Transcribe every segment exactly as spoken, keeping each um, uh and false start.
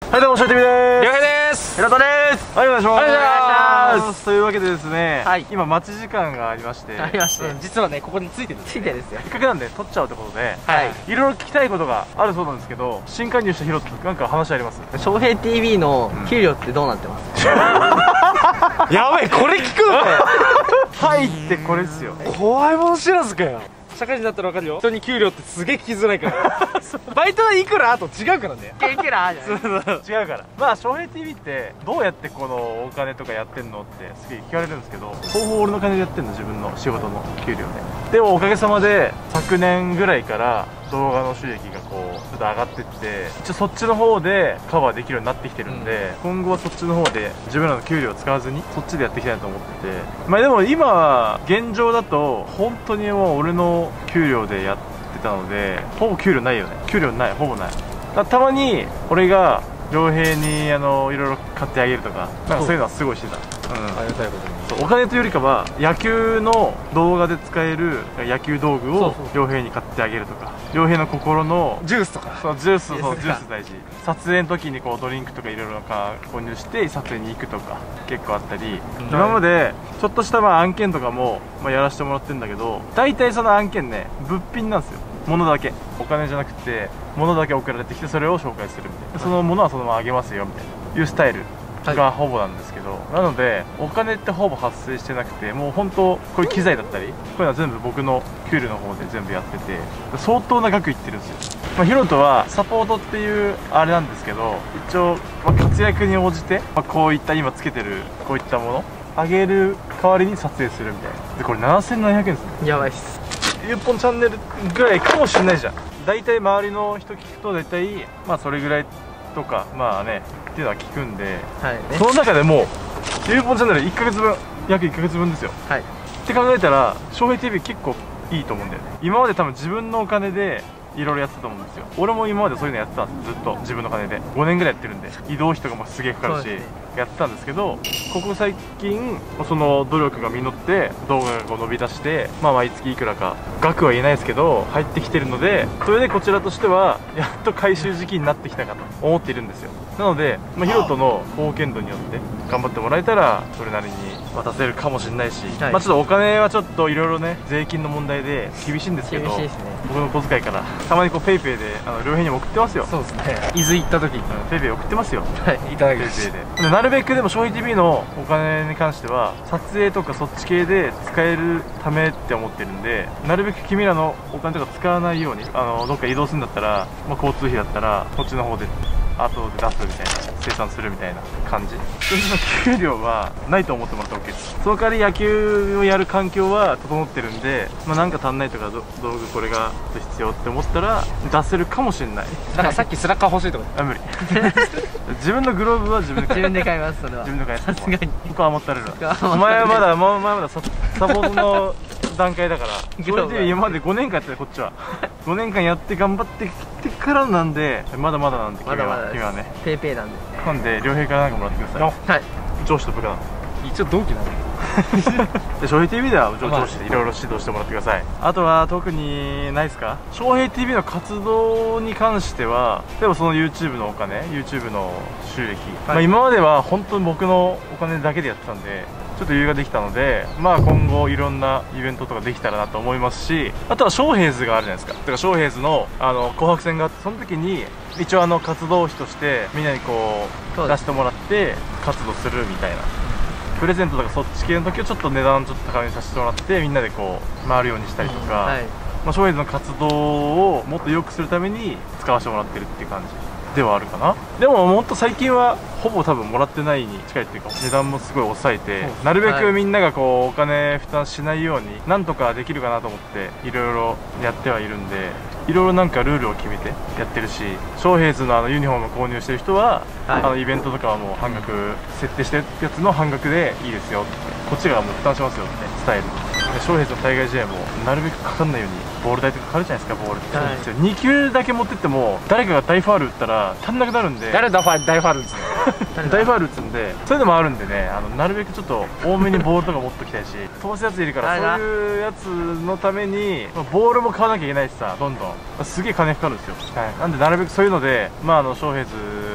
はい、どうも、しょうてみでーす。 りょうへいです。 ひろとです。はい、お願いします。 お願いします。 というわけでですね、 はい、 今待ち時間がありまして、 ありまして、うん、実はね、ここについてるんです、ね、ついてるんですよ。 せっかくなんで撮っちゃうってことで、 はい、いろいろ聞きたいことがあるそうなんですけど、新加入したひろととなんか話あります？ 翔平 ティーブイ の給料ってどうなってます？ うん、やばい、これ聞くのはいってこれですよ。 怖いもの知らずかよ。社会人だったら分かるよ。人に給料ってすげえ聞きづらいからバイトはいくらと違うからね。いくらじゃない違うから。まあ翔平 ティーブイ ってどうやってこのお金とかやってんのってすげえ聞かれるんですけど、ほぼ俺の金でやってんの、自分の仕事の給料で。でもおかげさまで昨年ぐらいから動画の収益がこうちょっと上がってって、一応そっちの方でカバーできるようになってきてるんで、うん、今後はそっちの方で自分らの給料を使わずにそっちでやっていきたいと思ってて、まあでも今は現状だと本当にもう俺の給料でやってたので、ほぼ給料ないよね。給料ない、ほぼない。だたまに俺が良平にあのいろいろ買ってあげるとか、なんかそういうのはすごいしてた。うん、ありがたいことに。そう、お金というよりかは野球の動画で使える野球道具を良平に買ってあげるとか、良平の心のジュースとか、そうジュース、そうジュース大事。撮影の時にこうドリンクとかいろいろ購入して撮影に行くとか結構あったり、今までちょっとしたまあ案件とかもまあやらせてもらってるんだけど、大体その案件ね、物品なんですよ。物だけ、お金じゃなくて物だけ送られてきて、それを紹介するみたいな、その物はそのままあげますよみたいないうスタイルがほぼなんですけど、はい、なのでお金ってほぼ発生してなくて、もう本当こういう機材だったりこういうのは全部僕の給料の方で全部やってて、相当な額いってるんですよ。まあ、ヒロトはサポートっていうあれなんですけど、一応、まあ、活躍に応じて、まあ、こういった今つけてるこういったものあげる代わりに撮影するみたいな。でこれななせんななひゃくえんですね。やばいっす。いっぽんチャンネルぐらいかもしれないじゃん。大体周りの人聞くと大体まあそれぐらいとかまあねっていうのは聞くんで、はいね、その中でもいっぽんチャンネルいっかげつぶん、約いっかげつぶんですよ。はい、って考えたら翔平 ティーブイ 結構いいと思うんだよね。今まで多分自分のお金でいろいろやってたと思うんですよ。俺も今までそういうのやってたんです、ずっと自分の金でごねんぐらいやってるんで、移動費とかもすげえかかるし、ね、やってたんですけど、ここ最近その努力が実って動画がこう伸び出して、まあ毎月いくらか額は言えないですけど入ってきてるので、それでこちらとしてはやっと回収時期になってきたかと思っているんですよ。なので、まあ、ヒロトの貢献度によって頑張ってもらえたらそれなりに渡せるかもしれないし、はい、まあちょっとお金はちょっといろいろね税金の問題で厳しいんですけど、厳しいですね、僕の小遣いからたまにこうペイペイであの両辺にも送ってますよ。そうですね、伊豆行った時にペイペイ送ってますよ。はい、いただきます。ペイペイでなるべくでも翔平 ティーブイ のお金に関しては撮影とかそっち系で使えるためって思ってるんで、なるべく君らのお金とか使わないように、あのどっか移動するんだったら、まあ、交通費だったらこっちの方で後で出すみたいな、生産するみたいな感じ。そういう給料はないと思ってもらって OK です。その代わり野球をやる環境は整ってるんで、まあ、なんか足んないとか道具これが必要って思ったら出せるかもしれない。だからさっきスラッガー欲しいとかあ、無理自分のグローブは自分で買います。自分で買います。それは自分で買います。さすがに僕は余ったれるわ。お前はまだお前はまだサポートの段階だからそれで今までごねんかんやってた、こっちはごねんかんやって頑張ってきてからなんで、まだまだなんで君は、まだまだ君はねペイペイなんで、なんで良平からなんかもらってください。はい、上司と部下なの一応同期なので翔平 ティーブイ では上司でいろいろ指導してもらってください。あとは特にないですか？翔平 ティーブイ の活動に関しては、例えばその YouTube のお金、 YouTube の収益、はい、まあ今までは本当に僕のお金だけでやってたんでちょっと余裕ができたので、まあ今後いろんなイベントとかできたらなと思いますし、あとはショーヘイズがあるじゃないですか。だからショーヘイズのあの紅白戦があって、その時に一応あの活動費としてみんなにこう出してもらって活動するみたいな、プレゼントとかそっち系の時はちょっと値段ちょっと高めにさせてもらってみんなでこう回るようにしたりとか、うん、はい、まあショーヘイズの活動をもっと良くするために使わせてもらってるっていう感じではあるかな。でももっと最近はほぼ多分もらってないに近いっていうか、値段もすごい抑えて、なるべくみんながこうお金負担しないようになんとかできるかなと思っていろいろやってはいるんで、いろいろなんかルールを決めてやってるし、ショーヘイズのあのユニフォーム購入してる人は、はい、あのイベントとかはもう半額設定してるやつの半額でいいですよって、こっちがもう負担しますよってスタイルで、ショーヘイズの対外試合もなるべくかかんないようにボール代とかかかるじゃないですか。ボールって、はい、に球だけ持ってっても誰かが大ファウル打ったら足んなくなるんで、誰が大ファウル打つの大ファウル打つんで、そういうのもあるんでね、あのなるべくちょっと多めにボールとか持っときたいし飛ばすやついるからそういうやつのためにボールも買わなきゃいけないしさ、どんどんすげえ金かかるんですよ、はい、なんでなるべくそういうので、まああのショーヘイズ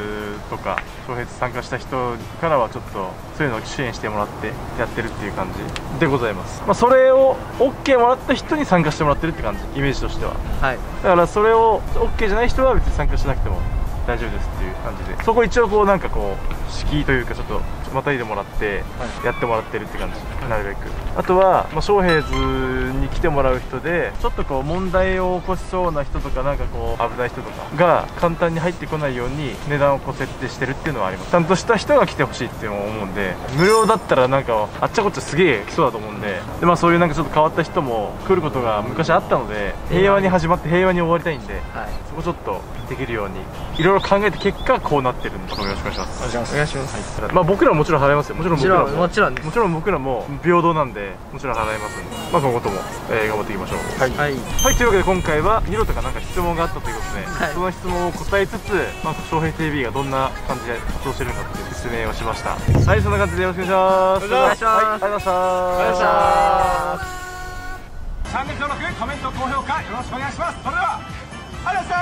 とか翔平参加した人からはちょっとそういうのを支援してもらってやってるっていう感じでございます。まあ、それを オーケー もらった人に参加してもらってるって感じ、イメージとしては。はい、だからそれを オーケー じゃない人は別に参加しなくても大丈夫ですっていう感じで、そこ一応こうなんかこう敷居というかちょっとまたいでもらってやってもらってるって感じ、なるべく。あとは、まあ、翔平図に来てもらう人でちょっとこう問題を起こしそうな人とかなんかこう危ない人とかが簡単に入ってこないように値段をこう設定してるっていうのはあります。ちゃんとした人が来てほしいっていうのを思うんで、無料だったらなんかあっちゃこっちゃすげえ来そうだと思うんで、で、まあ、そういうなんかちょっと変わった人も来ることが昔あったので、平和に始まって平和に終わりたいんで、はい、そこちょっとできるようにいろいろ考えて結果こうなってるんで、よろしくお願いします。お願いします。はい、まあ僕らももちろん払いますよ。もちろん僕らももちろんもちろん僕らも平等なんでもちろん払いますんで、まあ今後とも、えー、頑張っていきましょう。はい、はい、はい、というわけで今回はニロとかなんか質問があったということで、はい、その質問を答えつつ、まあ、翔平 ティーブイ がどんな感じで活動してるのかっていう説明をしました。はい、そんな感じでよろしくお願いします。お願いします。はい、ありがとうございました。チャンネル登録、コメント、高評価よろしくお願いします。それではありがとうございました。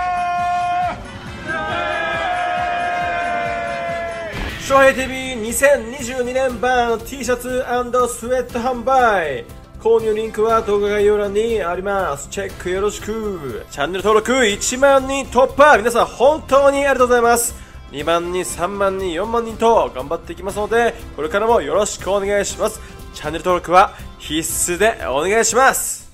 翔平 ティーブイにせんにじゅうにねん版 T シャツ&スウェット販売、購入リンクは動画概要欄にあります。チェックよろしく。チャンネル登録いちまんにん突破、皆さん本当にありがとうございます。にまんにん、さんまんにん、よんまんにんと頑張っていきますので、これからもよろしくお願いします。チャンネル登録は必須でお願いします。